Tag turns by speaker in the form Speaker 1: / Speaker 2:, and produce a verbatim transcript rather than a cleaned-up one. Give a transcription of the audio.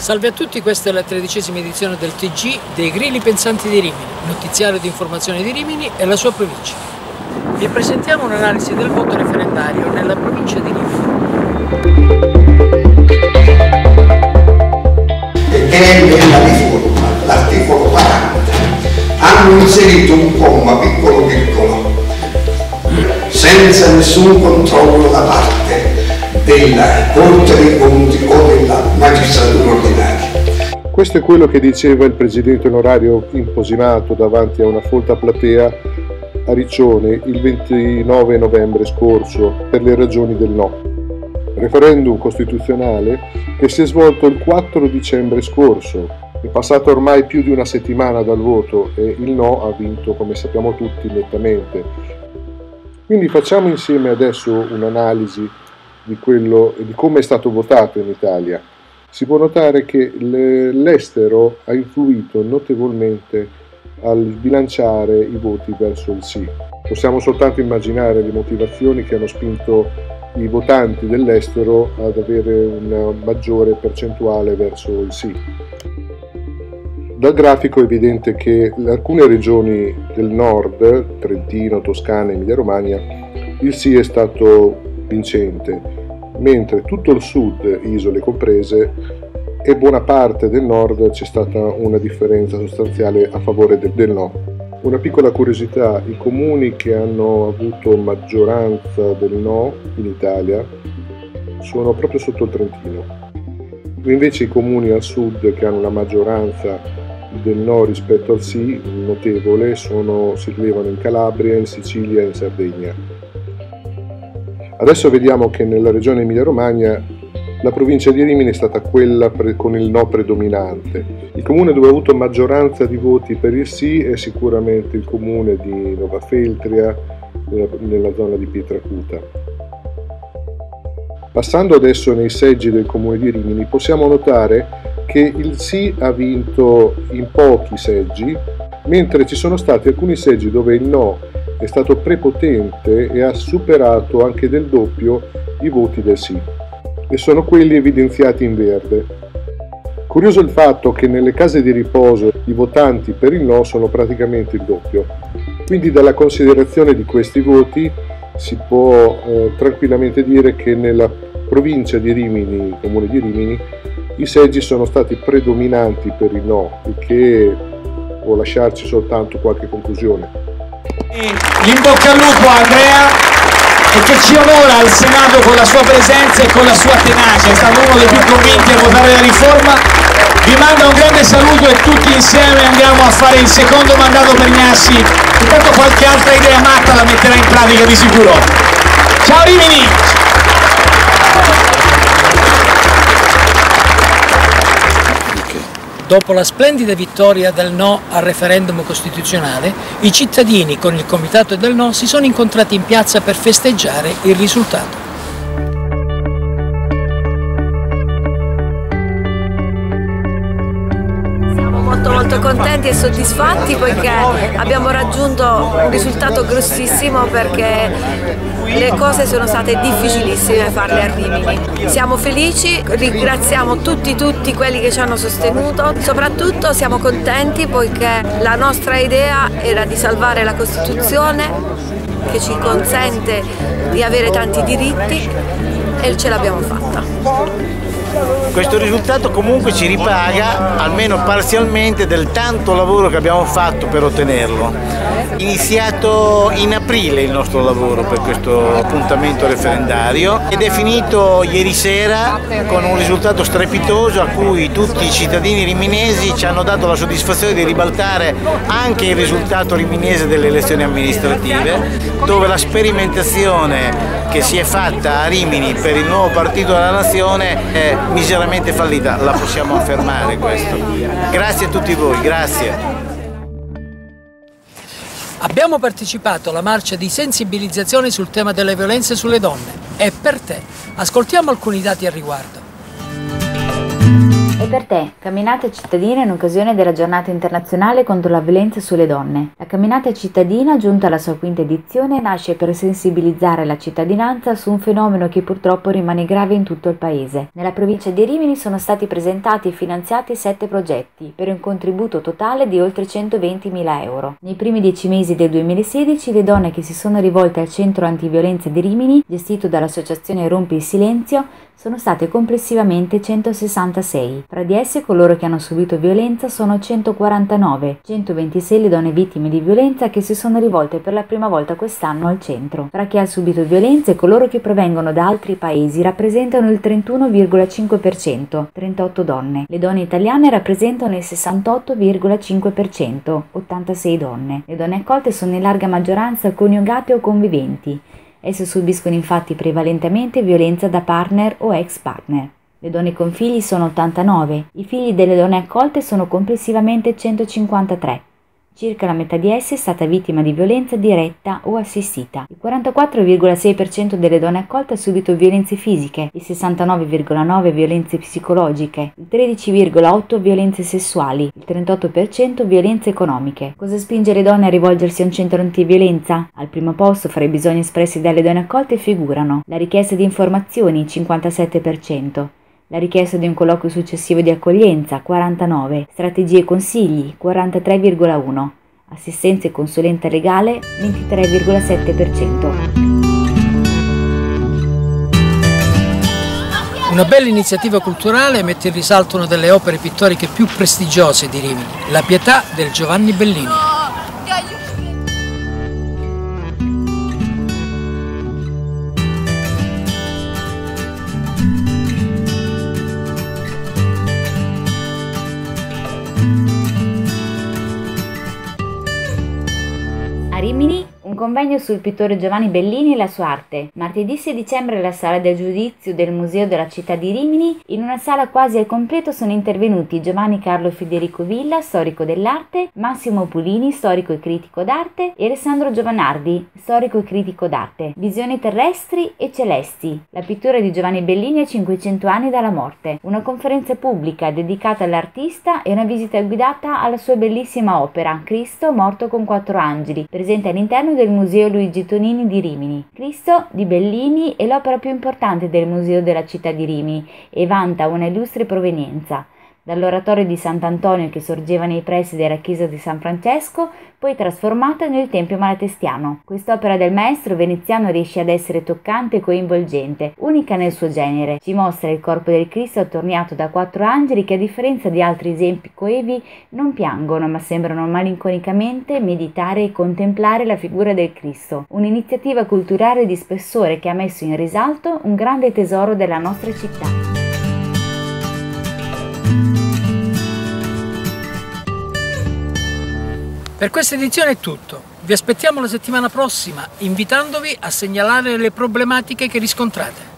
Speaker 1: Salve a tutti, questa è la tredicesima edizione del T G dei Grilli Pensanti di Rimini, notiziario di informazione di Rimini e la sua provincia. Vi presentiamo un'analisi del voto referendario nella provincia di Rimini.
Speaker 2: Perché nella riforma, l'articolo quaranta, hanno inserito un comma piccolo piccolo, senza nessun controllo da parte della Corte dei Conti o della magistratura ordinaria.
Speaker 3: Questo è quello che diceva il presidente onorario imposimato davanti a una folta platea a Riccione il ventinove novembre scorso per le ragioni del no. Referendum costituzionale che si è svolto il quattro dicembre scorso. È passata ormai più di una settimana dal voto e il no ha vinto, come sappiamo tutti, nettamente. Quindi facciamo insieme adesso un'analisi di quello di come è stato votato in Italia. Si può notare che l'estero ha influito notevolmente al bilanciare i voti verso il sì. Possiamo soltanto immaginare le motivazioni che hanno spinto i votanti dell'estero ad avere una maggiore percentuale verso il sì. Dal grafico è evidente che in alcune regioni del nord, Trentino, Toscana e Emilia-Romagna, il sì è stato vincente, mentre tutto il sud, isole comprese, e buona parte del nord c'è stata una differenza sostanziale a favore del, del no. Una piccola curiosità: i comuni che hanno avuto maggioranza del no in Italia sono proprio sotto il Trentino. Invece i comuni al sud che hanno la maggioranza del no rispetto al sì, notevole, sono, si rilevano in Calabria, in Sicilia e in Sardegna. Adesso vediamo che nella regione Emilia-Romagna la provincia di Rimini è stata quella con il no predominante. Il comune dove ha avuto maggioranza di voti per il sì è sicuramente il comune di Novafeltria, nella zona di Pietracuta. Passando adesso nei seggi del comune di Rimini, possiamo notare che il sì ha vinto in pochi seggi, mentre ci sono stati alcuni seggi dove il no è stato prepotente e ha superato anche del doppio i voti del sì, e sono quelli evidenziati in verde. Curioso il fatto che nelle case di riposo i votanti per il no sono praticamente il doppio. Quindi dalla considerazione di questi voti si può eh, tranquillamente dire che nella provincia di Rimini, comune di Rimini, i seggi sono stati predominanti per il no, il che può lasciarci soltanto qualche conclusione.
Speaker 4: In bocca al lupo a Andrea, e che ci onora al Senato con la sua presenza e con la sua tenacia. È stato uno dei più convinti a votare la riforma. Vi manda un grande saluto e tutti insieme andiamo a fare il secondo mandato per Gnassi. Intanto qualche altra idea matta la metterà in pratica di sicuro. Ciao Rimini!
Speaker 1: Dopo la splendida vittoria del no al referendum costituzionale, i cittadini con il comitato del no si sono incontrati in piazza per festeggiare il risultato.
Speaker 5: Molto molto contenti e soddisfatti poiché abbiamo raggiunto un risultato grossissimo, perché le cose sono state difficilissime farle a Rimini. Siamo felici, ringraziamo tutti tutti quelli che ci hanno sostenuto, soprattutto siamo contenti poiché la nostra idea era di salvare la Costituzione che ci consente di avere tanti diritti e ce l'abbiamo fatta.
Speaker 6: Questo risultato comunque ci ripaga, almeno parzialmente, del tanto lavoro che abbiamo fatto per ottenerlo. Iniziato in aprile il nostro lavoro per questo appuntamento referendario ed è finito ieri sera con un risultato strepitoso a cui tutti i cittadini riminesi ci hanno dato la soddisfazione di ribaltare anche il risultato riminese delle elezioni amministrative, dove la sperimentazione che si è fatta a Rimini per il nuovo partito della nazione è miseramente fallita, la possiamo affermare questo. Grazie a tutti voi, grazie.
Speaker 1: Abbiamo partecipato alla marcia di sensibilizzazione sul tema delle violenze sulle donne e per te ascoltiamo alcuni dati al riguardo.
Speaker 7: E per te, Camminata cittadina in occasione della giornata internazionale contro la violenza sulle donne. La Camminata cittadina, giunta alla sua quinta edizione, nasce per sensibilizzare la cittadinanza su un fenomeno che purtroppo rimane grave in tutto il paese. Nella provincia di Rimini sono stati presentati e finanziati sette progetti, per un contributo totale di oltre centoventimila euro. Nei primi dieci mesi del duemilasedici, le donne che si sono rivolte al centro antiviolenza di Rimini, gestito dall'associazione Rompi il Silenzio, sono state complessivamente centosessantasei. Tra di esse coloro che hanno subito violenza sono centoquarantanove, centoventisei le donne vittime di violenza che si sono rivolte per la prima volta quest'anno al centro. Tra chi ha subito violenza e coloro che provengono da altri paesi rappresentano il trentuno virgola cinque per cento, trentotto donne. Le donne italiane rappresentano il sessantotto virgola cinque per cento, ottantasei donne. Le donne accolte sono in larga maggioranza coniugate o conviventi. Esse subiscono infatti prevalentemente violenza da partner o ex partner. Le donne con figli sono ottantanove, i figli delle donne accolte sono complessivamente centocinquantatré. Circa la metà di esse è stata vittima di violenza diretta o assistita. Il quarantaquattro virgola sei per cento delle donne accolte ha subito violenze fisiche, il sessantanove virgola nove per cento violenze psicologiche, il tredici virgola otto per cento violenze sessuali, il trentotto per cento violenze economiche. Cosa spinge le donne a rivolgersi a un centro antiviolenza? Al primo posto fra i bisogni espressi dalle donne accolte figurano la richiesta di informazioni, cinquantasette per cento, la richiesta di un colloquio successivo di accoglienza, quarantanove, strategie e consigli, quarantatré virgola uno, assistenza e consulenza legale, ventitré virgola sette per cento.
Speaker 1: Una bella iniziativa culturale mette in risalto una delle opere pittoriche più prestigiose di Rimini, La Pietà del Giovanni Bellini.
Speaker 7: A Rimini, un convegno sul pittore Giovanni Bellini e la sua arte. Martedì sei dicembre alla sala del giudizio del Museo della Città di Rimini, in una sala quasi al completo sono intervenuti Giovanni Carlo Federico Villa, storico dell'arte, Massimo Pulini, storico e critico d'arte, e Alessandro Giovanardi, storico e critico d'arte. Visioni terrestri e celesti. La pittura di Giovanni Bellini a cinquecento anni dalla morte. Una conferenza pubblica dedicata all'artista e una visita guidata alla sua bellissima opera Cristo morto con quattro angeli, presente all'interno del Museo Luigi Tonini di Rimini. Cristo di Bellini è l'opera più importante del Museo della Città di Rimini e vanta una illustre provenienza. Dall'oratorio di Sant'Antonio che sorgeva nei pressi della chiesa di San Francesco, poi trasformata nel Tempio Malatestiano. Quest'opera del maestro veneziano riesce ad essere toccante e coinvolgente, unica nel suo genere. Ci mostra il corpo del Cristo attorniato da quattro angeli che, a differenza di altri esempi coevi, non piangono ma sembrano malinconicamente meditare e contemplare la figura del Cristo. Un'iniziativa culturale di spessore che ha messo in risalto un grande tesoro della nostra città.
Speaker 1: Per questa edizione è tutto. Vi aspettiamo la settimana prossima, invitandovi a segnalare le problematiche che riscontrate.